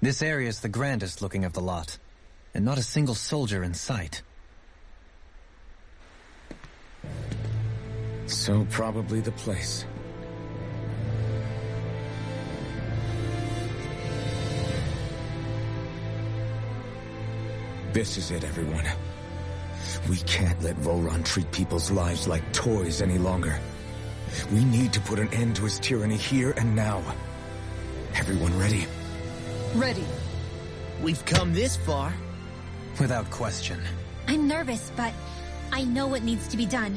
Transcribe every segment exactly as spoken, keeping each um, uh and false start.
This area is the grandest looking of the lot, and not a single soldier in sight. So probably the place. This is it, everyone. We can't let Vholran treat people's lives like toys any longer. We need to put an end to his tyranny here and now. Everyone ready? Ready. We've come this far. Without question. I'm nervous, but I know what needs to be done.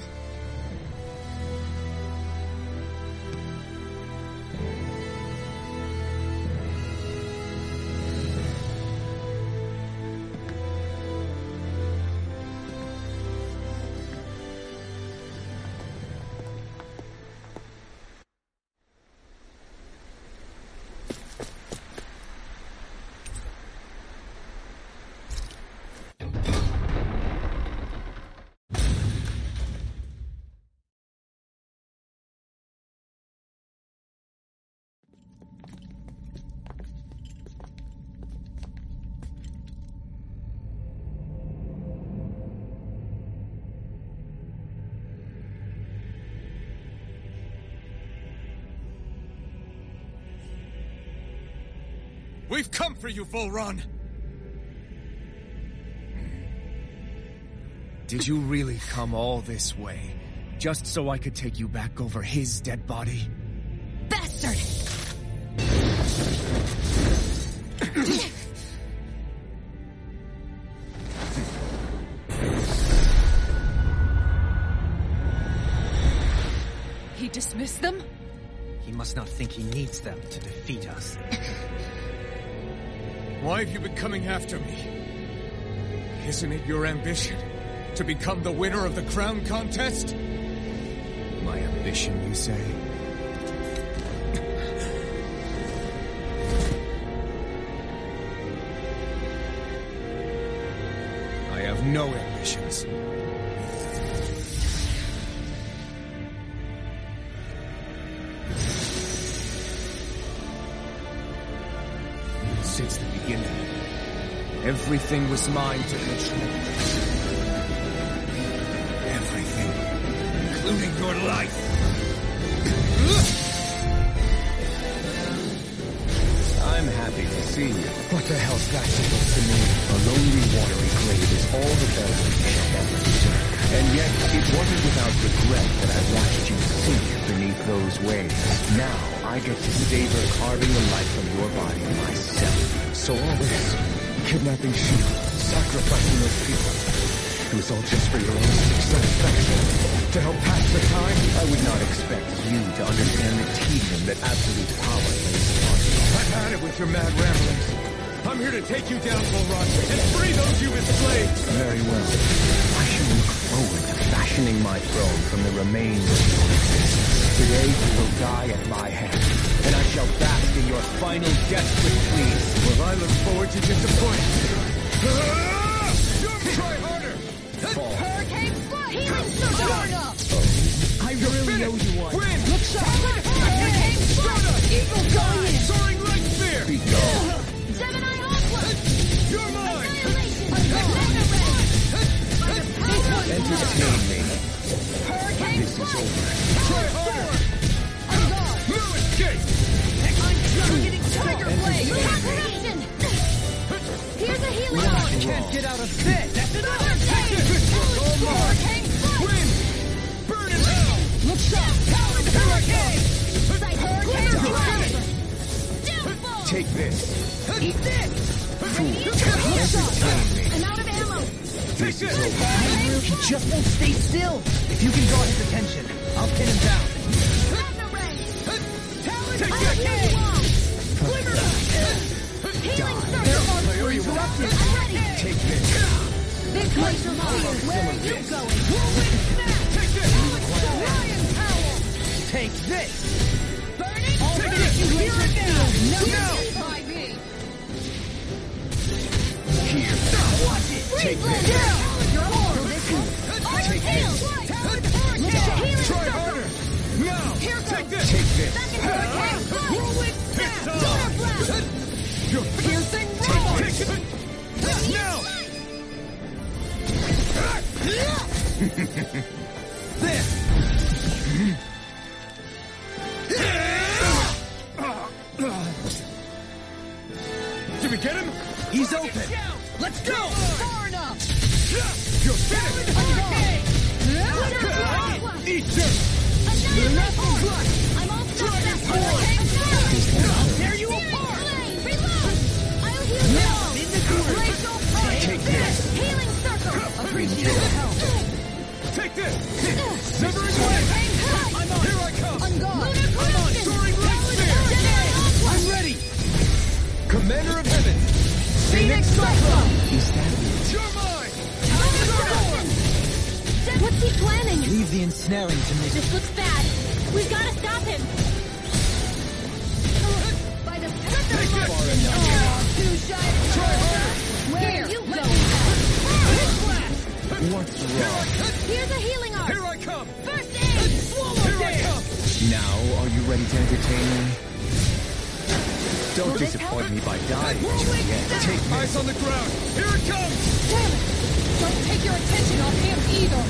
We've come for you, Vholran! Did you really come all this way? Just so I could take you back over his dead body? Bastard! He dismissed them? He must not think he needs them to defeat us. Why have you been coming after me? Isn't it your ambition to become the winner of the crown contest? My ambition, you say? I have no ambitions. Since the beginning, everything was mine to control. Everything, including your life. I'm happy to see you. What the hell's that supposed to mean? A lonely, watery grave is all the better you shall ever deserve. And yet, it wasn't without regret that I watched you sink beneath those waves. Now, I get to savor carving the life from your body myself. So all this, kidnapping sheep, sacrificing those people, it was all just for your own satisfaction. To help pass the time, I would not expect you to understand the tedium that absolute power lays upon you. I've had it with your mad ramblings. I'm here to take you down, Vholran, and free those you've enslaved. Very well. I shall look forward to fashioning my throne from the remains of your existence. Today you will die at my hand, and I shall bask in your final desperate pleas. Well, I look forward to disappointment. Try harder! Fall. Hurricane Flood! Healing Sprondotz! I really owe you one. Win! Look sharp! Hurricane Flood! Eagle going in! Soaring Light Spear! Be gone. Gemini Hawkwood! You're mine! Annihilation! Entertain me. Hurricane This is Flood! over. Try harder! No escape! I'm targeting Tiger Blade! Concentration! Here's a healing What's one! wrong? Get out of bed! That's another! Hurricane Flood! Win! Burn in hell! Look sharp! Powered Hurricane! Hurricane Flood! Downfall! Take this. Eat this! Radiant Entertain me. I'm out of ammo! Take this! He just won't stay still! If you can draw his attention, I'll pin him down. Magna Ray! Talon Take Hurricane! Glimmer! Healing Circle! Interrupted! I'm ready! Take this. Big Glacier Mine! Where are you going? Whirlwind Snap! Take this! Ryan Powell! Take this! Burning! All finishing Glacier now! No! By me! Here. Watch it! Take this. Down! Your orb! Arch Heal! Talon Hurricane! Try harder! Now! Here Take goes! this! Take this. Second Hurricane! Whirlwind Snap! Pistol! Solar Blast! You're Here's the Now! There! Did we get him? He's open! Let's go! Far enough! You're finished! Eat dirt! Annihilate! I'm all stuck up! I'll tear you apart! Reload! I'll heal you Now all! I'm in the groove! Glacial Fire! Take this! Healing circle! Appreciate the help! Take this! Severing blade! I'm on! Here I come! On guard! I'm on! Soaring light spear! I'm ready! Commander of heaven! Phoenix Cyclone! You're mine! What's he planning? Leave the ensnaring to me. This looks bad. We've got to stop him. By the Take it! too shy to Try harder! Where you go? What's wrong? Here's a healing arm. Here I come! First aid. Here I come! Now, are you ready to entertain me? Don't Will this disappoint help? me by dying, Juliet. Take this. Eyes on the ground! Here it comes! Damn it. Don't take your attention off him either.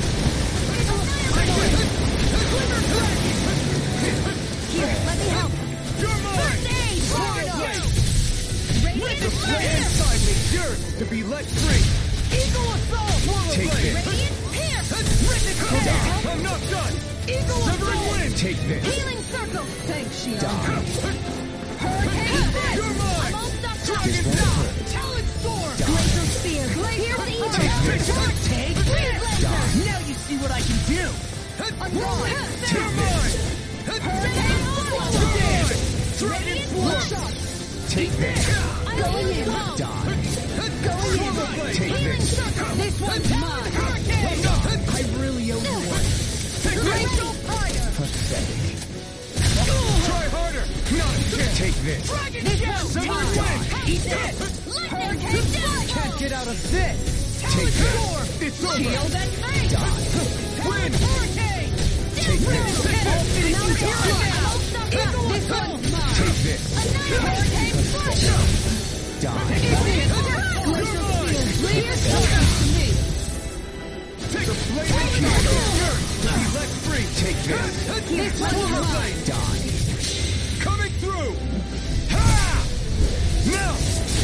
Here, let me help. You're mine! First aid. Fire blade! Radiant The flame Spear. inside me yearns to be let free! Eagle Assault! Take this. Radiant Pierce. I'm not done! Eagle Severing Assault. wind! Take this. Healing circle. Thanks, Shion. Hurricane Fist. You're mine! I'm all stuck up. Dragon This Stop! won't Talon Storm! Glacial Spear. Here's the evil. Take this. Take Spear this! Blazer. Now you see what I can do! Unroll. You're mine! Hurricane Swallow. Dragon Swarm! Take this. Going in. Die. Going in. Take Healing this. circle. This one's mine. I really owe you one. Glacial Fire. Pathetic. Try harder! Not a chance! Take this. This one's Severing mine. wind! Eat this! Hurricane Swallow. Can't get out of this! Take this. It's over! Shield and face! Win! Hurricane! Take this. I'll finish you This off! one's mine. Take this. Hurricane Flush. Die. Glacial Spear. Leave your shield to me. Take the flaming shield! Be let free! Take this. This one's mine. Die. Coming through! Ha! Now!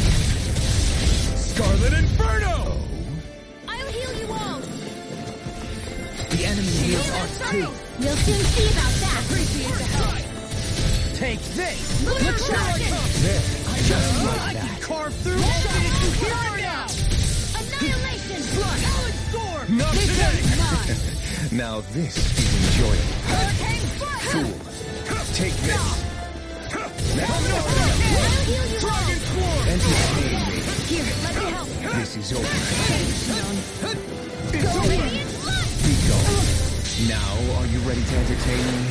Scarlet Inferno! I'll heal you all. The enemy heals us too. We'll soon see about that. Appreciate the help. Take this! Lunar Dragon. There. Just I like can that. carve through all that you hear now! Annihilation. Talon Storm! Not This today! one's mine. Now this is enjoyable. Hurricane Flush. Fool. Take this. I'll heal you all. Entertain me. Here, let me help. This is over. It's over! Radiant Flood. Be gone. Now, are you ready to entertain me?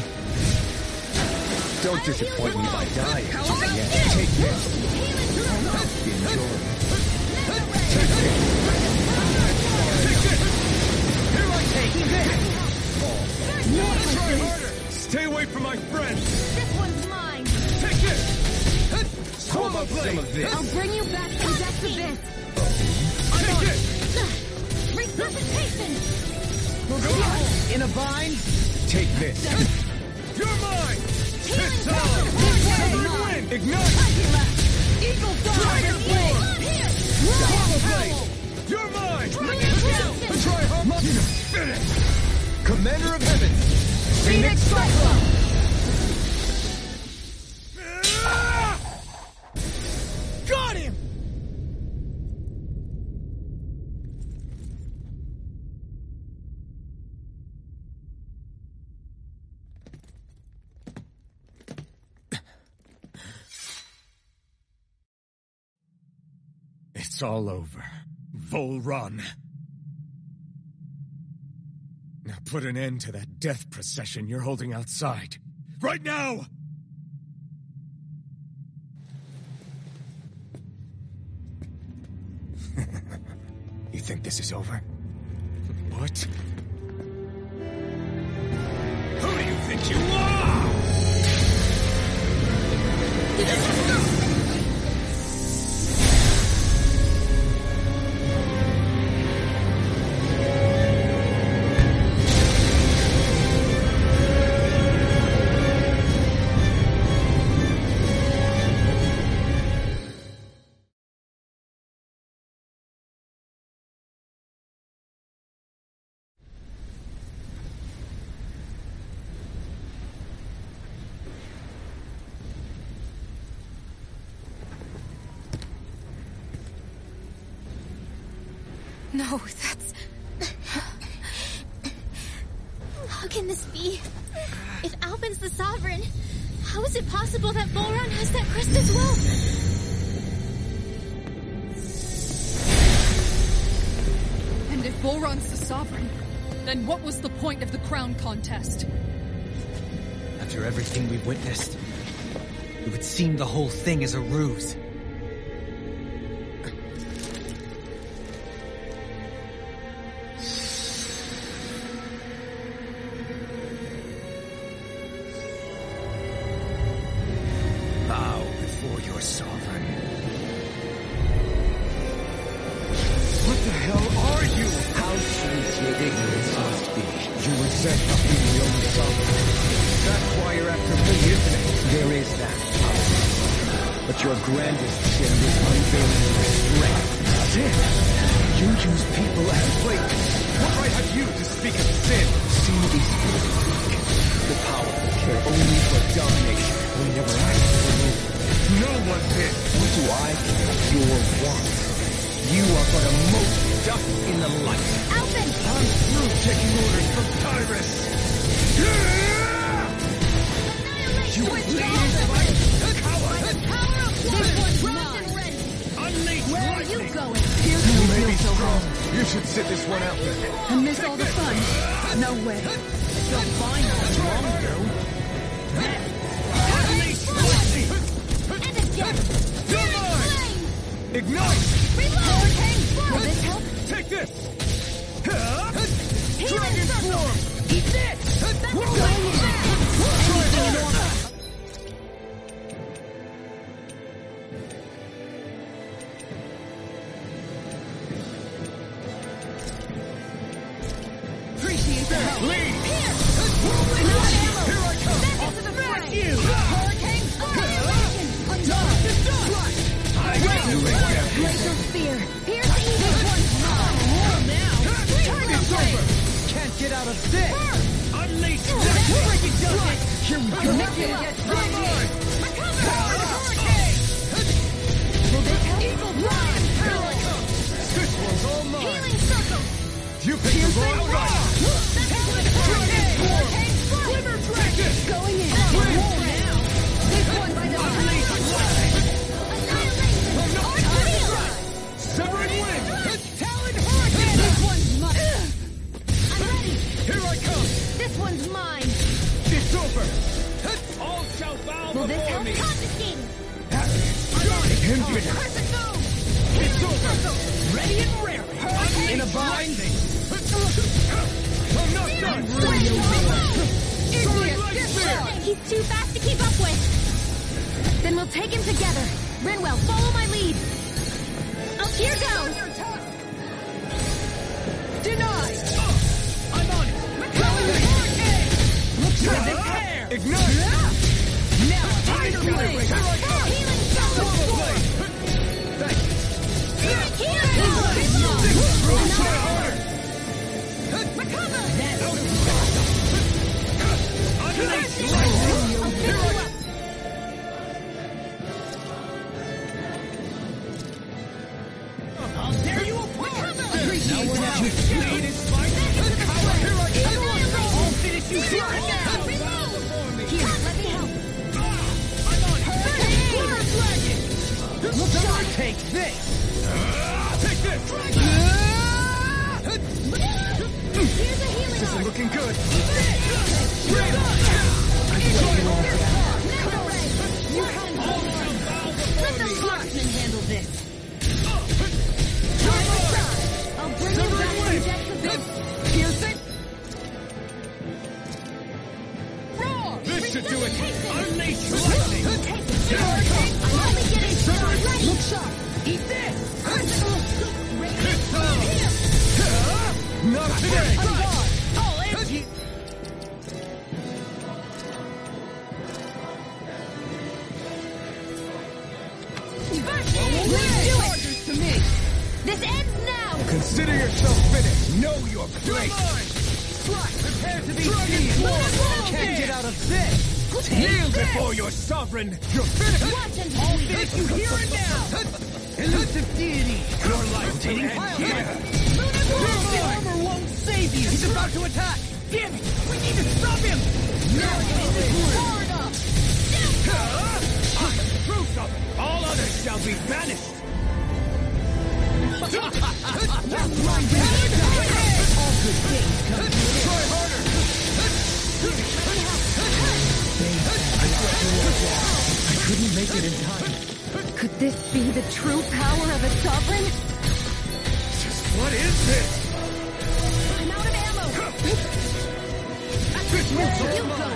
Don't disappoint me by dying, Juliet. Take this. Healing circle. Enjoy. Here I Take this! Try harder! Stay away from my friends! This one's mine. Take this! How Swallow about some blade! of this? I'll bring you back from depths abyss. Take it! Resuscitation. In a bind? Take this. You're mine! Healing It's circle. on! This one's Severing mine. wind! Ignite! Eagle Dragon Dog! Blade! Here. Swallow blade! You're mine! Resuscitation. Try hard! Finish! Commander of heaven! Phoenix Cyclone! Got him! It's all over. Vholran. Now put an end to that death procession you're holding outside. Right now! You think this is over? What? Who do you think you are? No, that's... How can this be? If Alpin's the Sovereign, how is it possible that Vholran has that crest as well? And if Vholran's the Sovereign, then what was the point of the crown contest? After everything we witnessed, it would seem the whole thing is a ruse. Bow before your sovereign. What the hell are you? How sweet your ignorance must be. You resent not being the only sovereign. That's why you're after me, isn't it? There is that. But your grandest sin was unveiling your strength. Sin? You use people as bait. What right have you to speak of sin? See these people speak. The powerful care only for domination. We never asked for you. No one did. What do I care? Your wants. You are but a mote dust in the light. Alpin! I'm through taking orders from Tyrus. You please fight! Coward! The power of This one! one's Round mine. and ready! Unleash Where are lightning! you going? You may be strong. You should sit this one out then. And miss all the fun? No way. Don't find what's wrong, though. Unleash lightning! And again! You're mine! Flame! Ignite! Reload! Will this help? Take this! Healing Dragon circle! Swarm! Eat this! That's going fast! Anything normal! Appreciate the help. Lead! Here! Whirlwind ammo! Here I come! Back into the fray! you! Hurricane! Annihilation! Undone! You ain't Glacial spear! Pierce the evil! This one's mine! Roll now! Turtle blade! Can't get out of this! Unleash Freaking does it! Here we go! Manipulate! Mine! Recover! Hurricane! Will this help? Evil blind! Here I come! This one's all mine! Healing circle! You picked the wrong one! Hurricane! Hurricane! Glimmer Dragon! Going in! Win! Roll now! This one's by the Unleash Annihilation! Ordeal! Severing Wind! Talon Hurricane! This one's mine! I'm ready! Here I come! This one's mine! It's over! All shall bow Will this before help? me! Confiscating! Inhabitants! Crescent Moon! It's Healing over! circle! Ready and raring! Hurricane! In a bind! I'm not done! Idiot! He's too fast to keep up with! Then we'll take him together! Rinwell, follow my lead! Up here goes! Denied! I'm on it! Going hurricane! Looks like an air! Ignite! Now, Fire blade! Here I come! healing circle! Thanks! Healing! Healing! Try harder! Recover! Unleash I'll lightning! pick you up! I'll tear you apart! Appreciate Now the we're help. out! Lead is fight! Coward! Here I come! Annihilate! I'll finish you Here here! I go! Bow before me! Here, let me help! I'm on it! Hurricane! Look out! Take this! Take this! Here's a healing This is arc! looking good! Mega ray! You can Let the marksman handle this! I'll bring you back from depths of this! Pierce it! This should do it! Unleash lightning! Take it! Hurricane! I'm only getting started! Look sharp! Eat this! Radiant Not today! All empty! Let's do it! To me. This ends now! Consider yourself finished. Know your place. Prepare to be Dragon seized! Swarm! Can't get out of this! Kneel before your sovereign! You're finished! Watch and I'll finish you here and now! Elusive deity! Your life will end here! This armor won't save you! He's about to attack! Damn it! We need to stop him! I am the truth of it! All others shall be banished! All good things come to an end. Try harder! I couldn't make it in time. Could this be the true power of a sovereign? Just what is this? I'm out of ammo! This Where moves are you all going?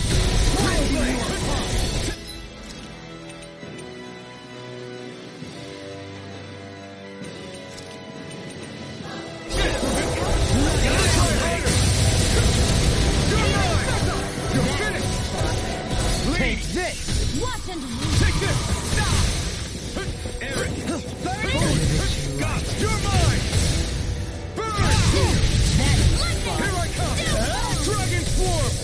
Take this! Watch and Take this! Stop! Eric! God, you're mine! Burn! Here I come! Dragon Swarm!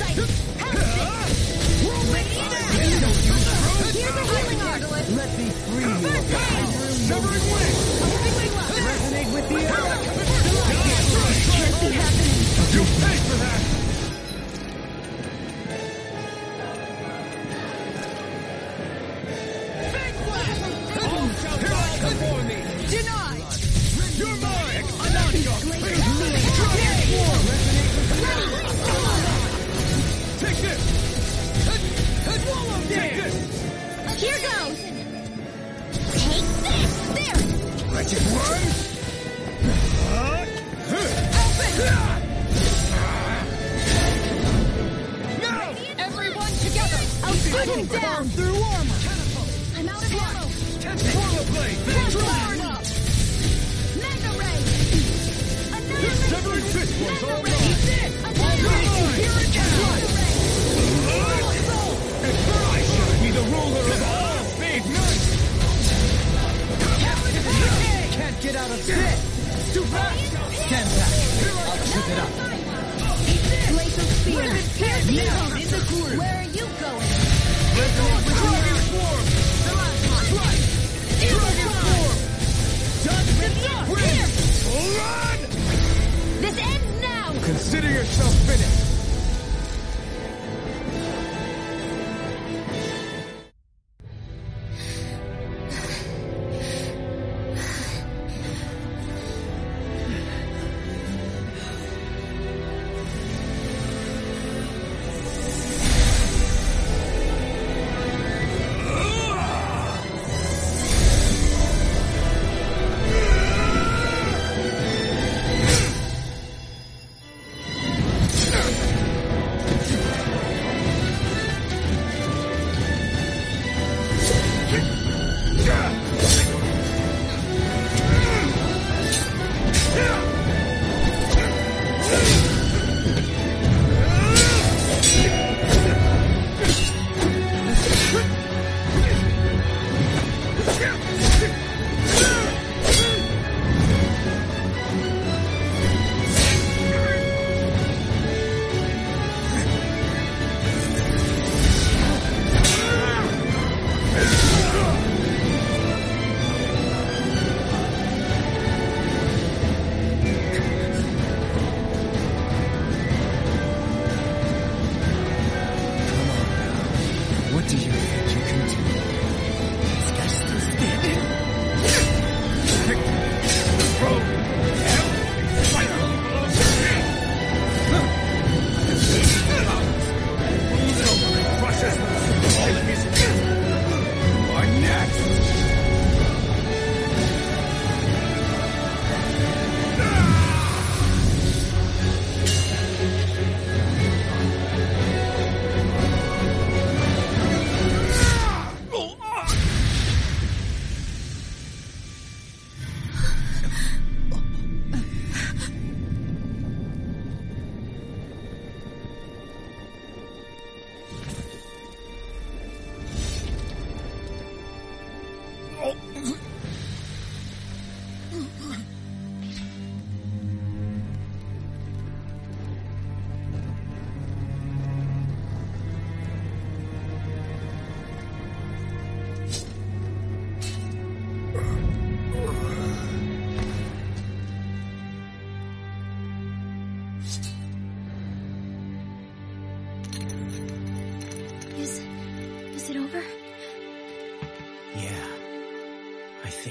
Here's a healing arc! Let me free you of the power. Severing Wing! Resonate with the earth! Can't be happening! You pay for that! All shall bow before me! Denied! You're mine! I'm on your face! Take this! Swallow Take this! Here goes! Take this! There! Wretched worms! No! Everyone together! I'll shoot him down! Through armor! I'm out of ammo! Swallow Blade! Powered up! Mega Ray! Severing Fist One's all mine! I shall be the ruler of all big nuts! Can't get out of this! Too fast! Stand back! I'll trip it up. Glacial Spear! Here's evil! Where are you going? Dragon Swarm! Dragon Swarm! Here! Run! This ends now! Consider yourself finished!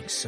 think so.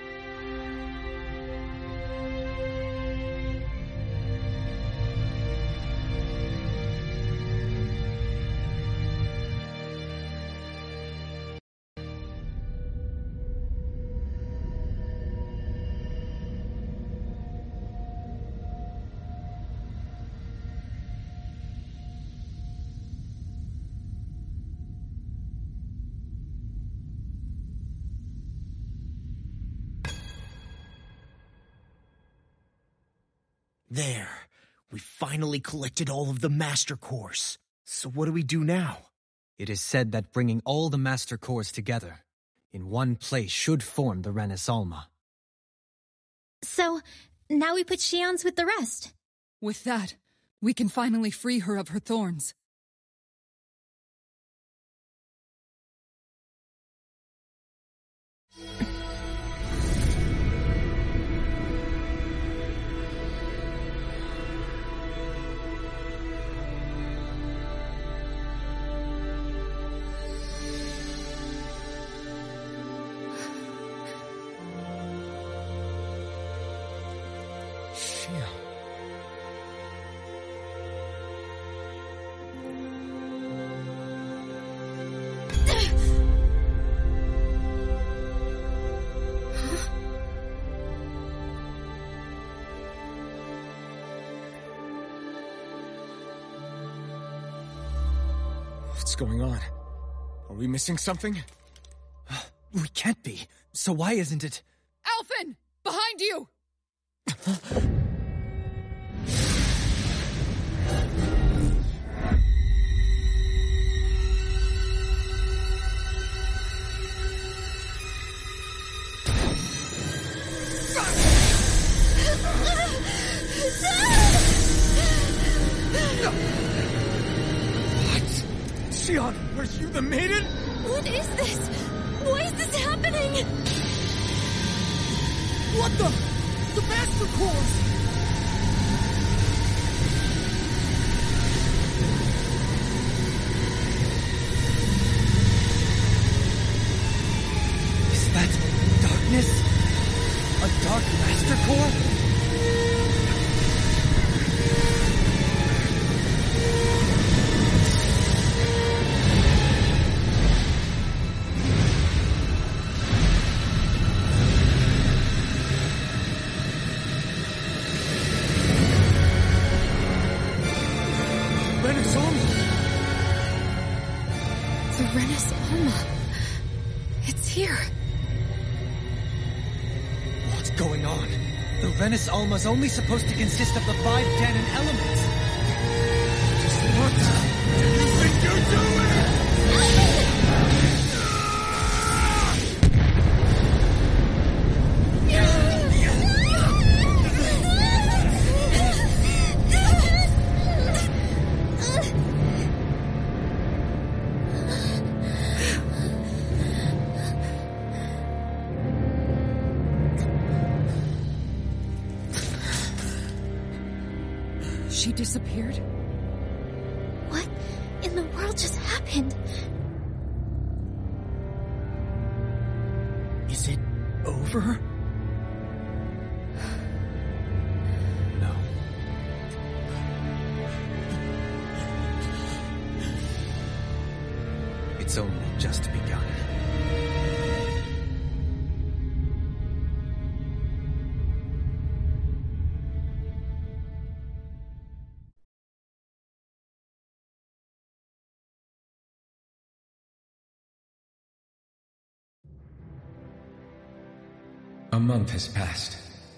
There. We finally collected all of the Master Cores. So what do we do now? It is said that bringing all the Master Cores together in one place should form the Renaissance. So, now we put Shion's with the rest. With that, we can finally free her of her thorns. What's going on? Are we missing something? We can't be. So why isn't it? Alphen! Behind you! Shion, are you the maiden? What is this? Why is this happening? What the? The Master Cores! Is that darkness? A dark Master Core? Alma's only supposed to consist of the five Dahna elements. What do you think you're doing? She disappeared? What in the world just happened? Is it over? No. It's only just begun. A month has passed.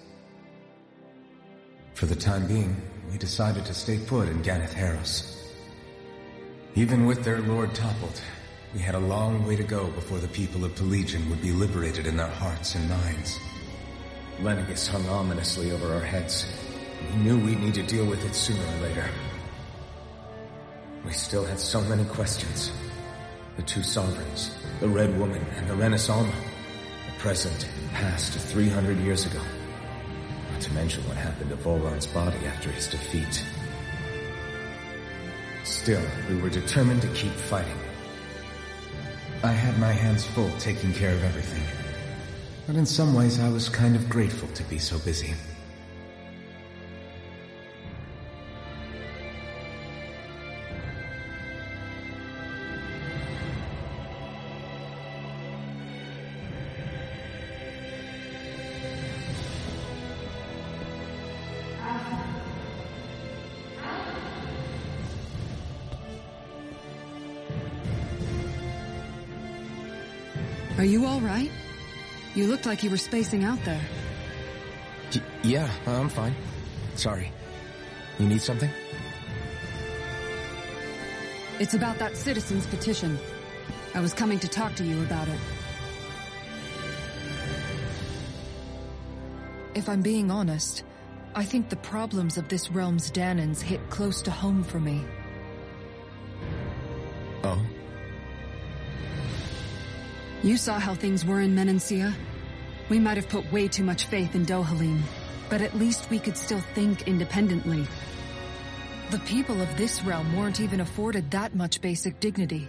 For the time being, we decided to stay put in Ganath Haros. Even with their lord toppled, we had a long way to go before the people of Pelegion would be liberated in their hearts and minds. Lenegus hung ominously over our heads. We knew we'd need to deal with it sooner or later. We still had so many questions. The two sovereigns, the Red Woman and the Renaissance. Present and past three hundred years ago. Not to mention what happened to Vholran's body after his defeat. Still, we were determined to keep fighting. I had my hands full taking care of everything. But in some ways, I was kind of grateful to be so busy. Are you all right? You looked like you were spacing out there. Y yeah, I'm fine. Sorry. You need something? It's about that citizen's petition. I was coming to talk to you about it. If I'm being honest, I think the problems of this realm's Dahnans hit close to home for me. Oh? You saw how things were in Menancia. We might have put way too much faith in Dohalim, but at least we could still think independently. The people of this realm weren't even afforded that much basic dignity.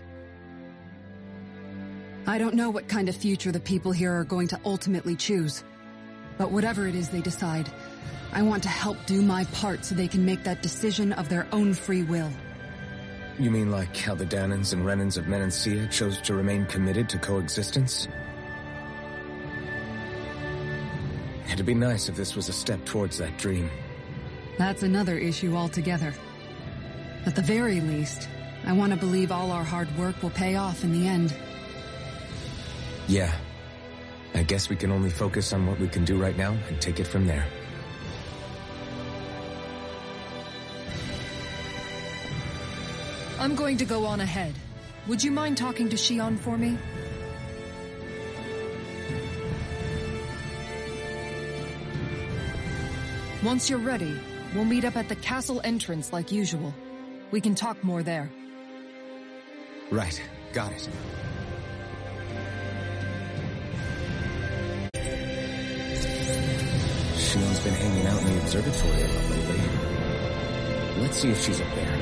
I don't know what kind of future the people here are going to ultimately choose, but whatever it is they decide, I want to help do my part so they can make that decision of their own free will. You mean like how the Dahnans and Renans of Menancia chose to remain committed to coexistence? It'd be nice if this was a step towards that dream. That's another issue altogether. At the very least, I want to believe all our hard work will pay off in the end. Yeah. I guess we can only focus on what we can do right now and take it from there. I'm going to go on ahead. Would you mind talking to Shion for me? Once you're ready, we'll meet up at the castle entrance like usual. We can talk more there. Right. Got it. Shion's been hanging out in the observatory a lot lately. Let's see if she's up there.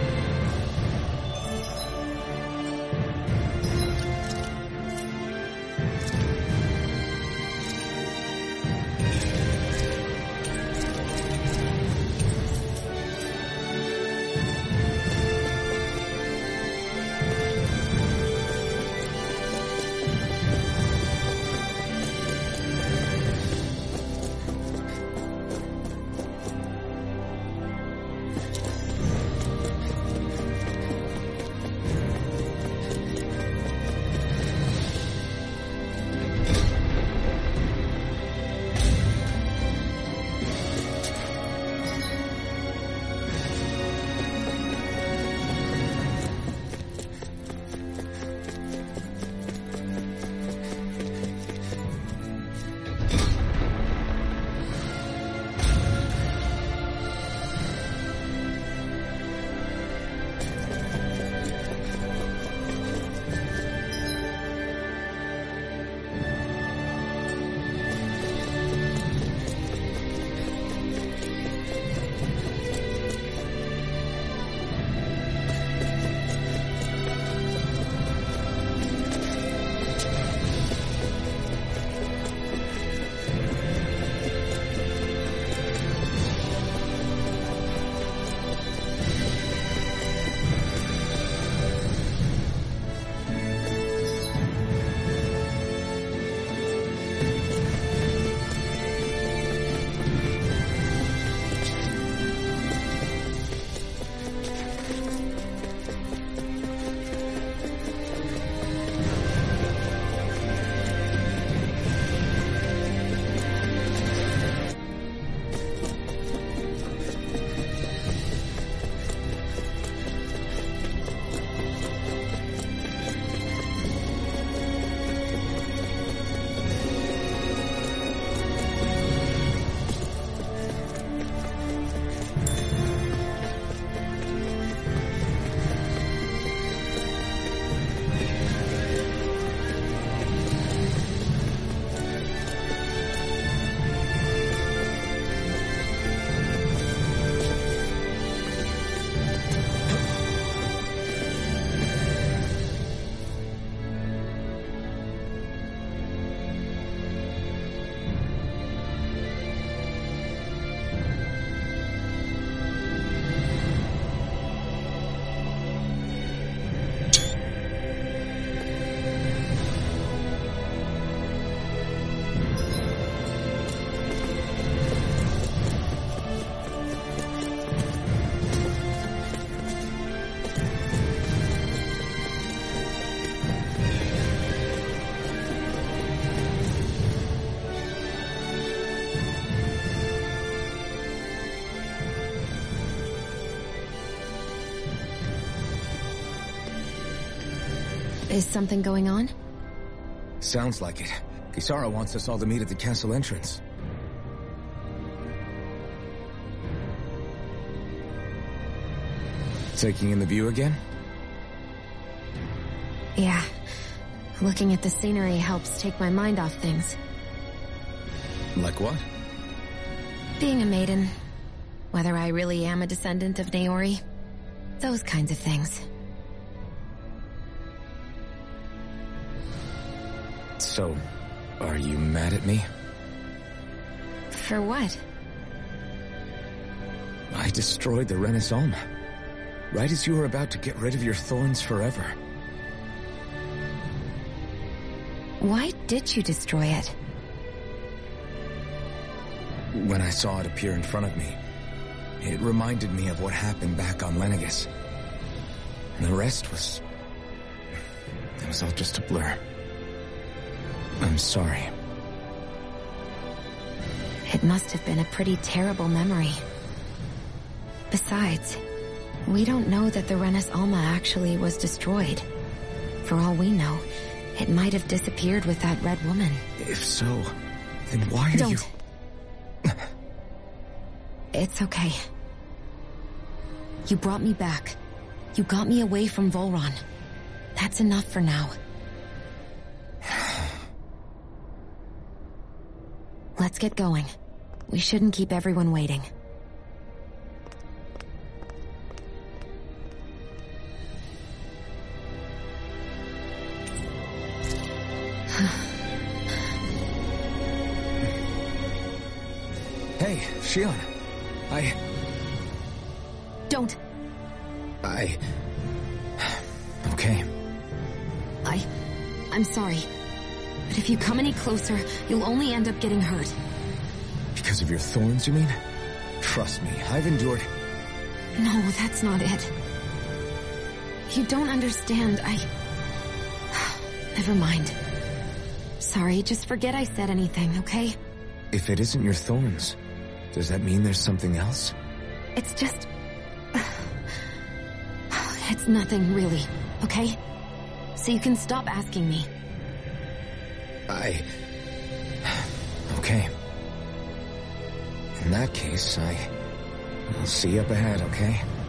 Is something going on? Sounds like it. Kisara wants us all to meet at the castle entrance. Taking in the view again? Yeah. Looking at the scenery helps take my mind off things. Like what? Being a maiden. Whether I really am a descendant of Naori. Those kinds of things. So, are you mad at me? For what? I destroyed the Renan Alma. Right as you were about to get rid of your thorns forever. Why did you destroy it? When I saw it appear in front of me, it reminded me of what happened back on Lenegus. And the rest was... it was all just a blur. I'm sorry. It must have been a pretty terrible memory. Besides, we don't know that the Renan Alma actually was destroyed. For all we know, it might have disappeared with that red woman. If so, then why are don't. you... It's okay. You brought me back. You got me away from Vholran. That's enough for now. Let's get going. We shouldn't keep everyone waiting. Hey, Shion. I... Don't. I... Okay. I... I'm sorry. But if you come any closer, you'll only end up getting hurt. Because of your thorns, you mean? Trust me, I've endured... No, that's not it. You don't understand, I... Never mind. Sorry, just forget I said anything, okay? If it isn't your thorns, does that mean there's something else? It's just... It's nothing, really, okay? So you can stop asking me. I... Okay. In that case, I... I'll see you up ahead, okay?